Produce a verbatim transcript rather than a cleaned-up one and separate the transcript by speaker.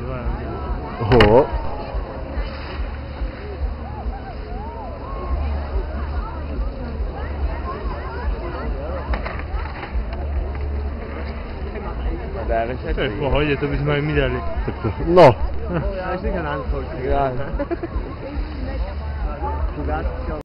Speaker 1: О.
Speaker 2: To je v pohode, to by sme aj my dali.
Speaker 1: No.
Speaker 2: Až si ka nám skočil.